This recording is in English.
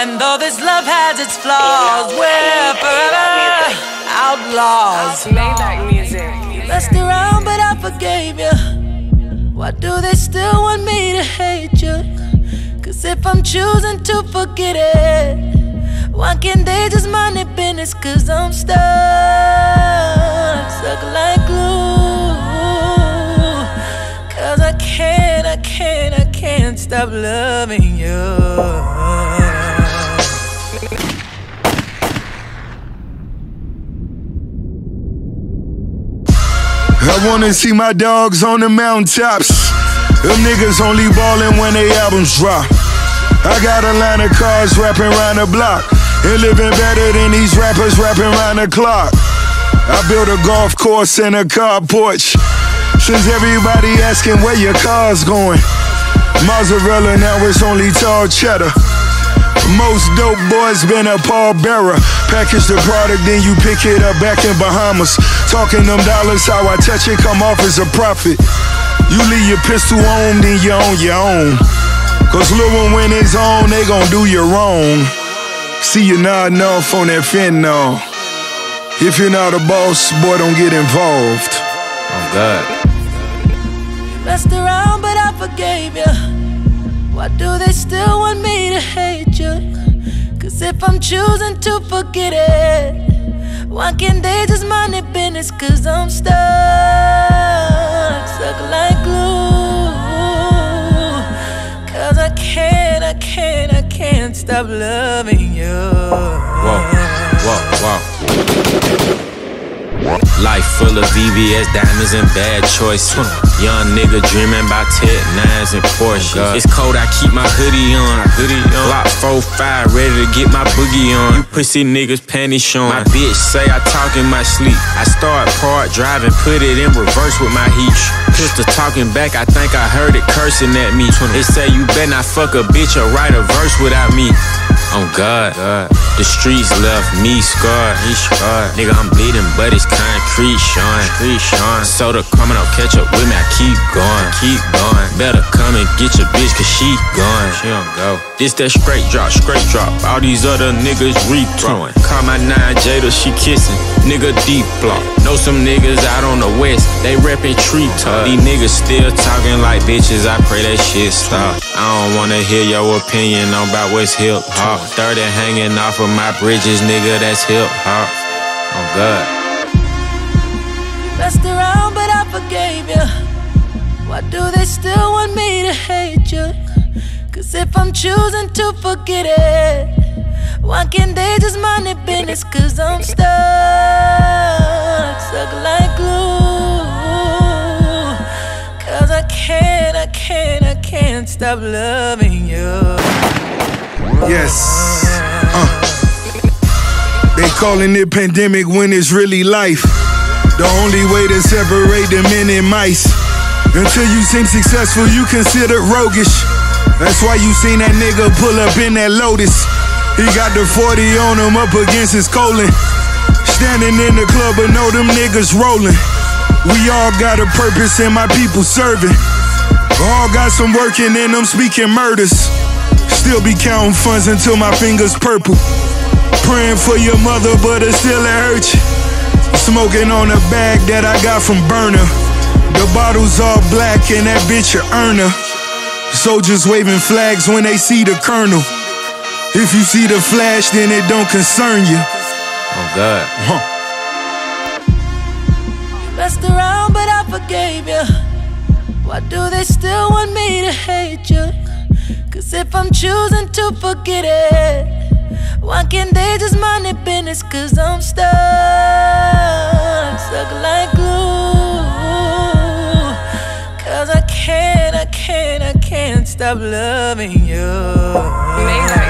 And though this love has its flaws, we're forever outlaws. Maybach music. You messed around, but I forgave you. Why do they still want me to hate you? Cause if I'm choosing to forget it, why can't they just mind their business? Cause I'm stuck like glue. Cause I can't stop loving you. I wanna see my dogs on the mountaintops. Them niggas only ballin' when they albums drop. I got a line of cars rapping round the block and living better than these rappers rapping round the clock. I built a golf course and a car porch. Since everybody asking where your car's going, mozzarella now it's only tall cheddar. Most dope boys been a pallbearer. Package the product, then you pick it up back in Bahamas. Talking them dollars, how I touch it, come off as a profit. You leave your pistol on, then you're on your own. Cause little when it's on, they gon' do you wrong. See you nodding off on that fentanyl. If you're not a boss, boy, don't get involved. Oh God. You messed around, but I forgave you. Why do they still want me to hate you? Cause if I'm choosing to forget it, why can't they just mind their business? Cause I'm stuck like glue. Cause I can't stop loving you. Whoa. Life full of VVS diamonds and bad choices. Young nigga dreaming about Ted 9s and Porsche. It's cold, I keep my hoodie on. Block 4-5, ready to get my boogie on. You pussy niggas panties showing. My bitch say I talk in my sleep. I start part driving, put it in reverse with my heat. Pistol talking back, I think I heard it cursing at me. They say you better not fuck a bitch or write a verse without me. Oh God, the streets left me scarred. Nigga, I'm bleeding, but it's concrete showing. Soda coming up, catch up with me, I keep going. Better come and get your bitch, cause she gone. She don't go. This that straight drop. All these other niggas rethrowing. Call my 9 Jada, she kissing. Nigga deep block. Know some niggas out on the west, they reppin' tree top. These niggas still talking like bitches, I pray that shit stop. I don't wanna hear your opinion on about what's hip hop. 30 hanging off of my bridges, nigga, that's hip hop. Oh God. You messed around, but I forgave you. Why do they still want me to hate you? Cause if I'm choosing to forget it, why can't they just mind their business? Cause I'm stuck like glue. Cause I can't stop loving you. Yes. They calling it pandemic when it's really life. The only way to separate the men and mice. Until you seem successful, you consider roguish. That's why you seen that nigga pull up in that Lotus. He got the 40 on him up against his colon. Standing in the club, but know them niggas rolling. We all got a purpose and my people serving. All got some working and I'm speaking murders. Still be counting funds until my fingers purple. Praying for your mother, but it still hurt you. Smoking on a bag that I got from Burner. The bottle's all black and that bitch a earner. Soldiers waving flags when they see the colonel. If you see the flash, then it don't concern you. Oh God. You messed around, but I forgave you. Why do they still want me to hate you? Cause if I'm choosing to forget it, why can't they just mind their business? Cause I'm stuck like glue. Cause I can't stop loving you.